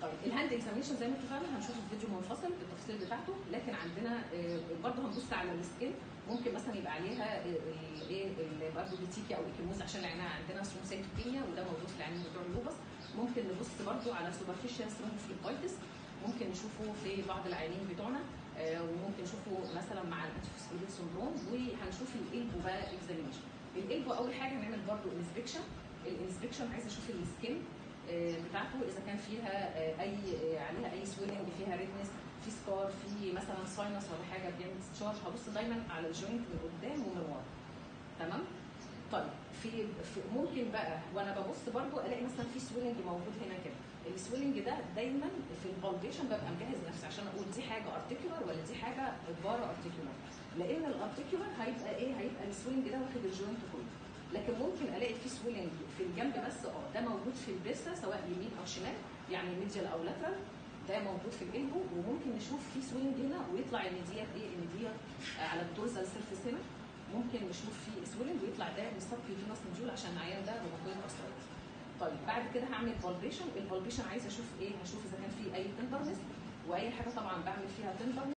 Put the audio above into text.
طيب الهاند اكزامينشن زي ما اتفقنا هنشوف الفيديو منفصل بالتفاصيل بتاعته، لكن عندنا برضه هنبص على السكين. ممكن مثلا يبقى عليها ايه برضه بيتيكيا او ايكيموز عشان العينيه عندنا ثرومبوسايتوبينيا وده موجود في العينين بتوع اللوبس. ممكن نبص برضه على سوبرفيشال ثرومبوفليبايتس، ممكن نشوفه في بعض العيانين بتوعنا، وممكن نشوفه مثلا مع الانتيفوسفوليت سندروم. وهنشوف الالبو بقى اكزامينشن. الالبو اول حاجه نعمل برضه انسبكشن. الانسبكشن عايزه اشوف السكين بتاعته اذا كان فيها عليها اي سويلنج، فيها ريدنس، في سكار، في مثلا ساينس ولا حاجه بيعمل ديسشارج. هبص دايما على الجوينت من قدام ومن ورا. تمام. طيب في ممكن بقى وانا ببص برضو الاقي مثلا في سويلنج موجود هنا كده. السويلنج ده دايما في البالبيشن ببقى مجهز نفسي عشان اقول دي حاجه ارتيكولار ولا دي حاجه بارا ارتيكولار، لان الارتيكولار هيبقى ايه؟ هيبقى السويلنج ده واخد الجوينت كله. لكن ممكن الاقي في سويلنج في الجنب بس، ده موجود في البرسه سواء يمين او شمال، يعني ميديال او لاترال، ده موجود في الالبو. وممكن نشوف في سويلنج هنا ويطلع ان ديت ايه؟ ان ديت على الدورزال سيرفيس هنا. ممكن نشوف في سويلنج ويطلع ده السبكيوتينوس نوديول عشان العيان ده روماتويد ارثرايتس. طيب بعد كده هعمل بالبيشن. البالبيشن عايزه اشوف ايه؟ هشوف اذا كان في اي تندرنس، واي حاجه طبعا بعمل فيها تندرنس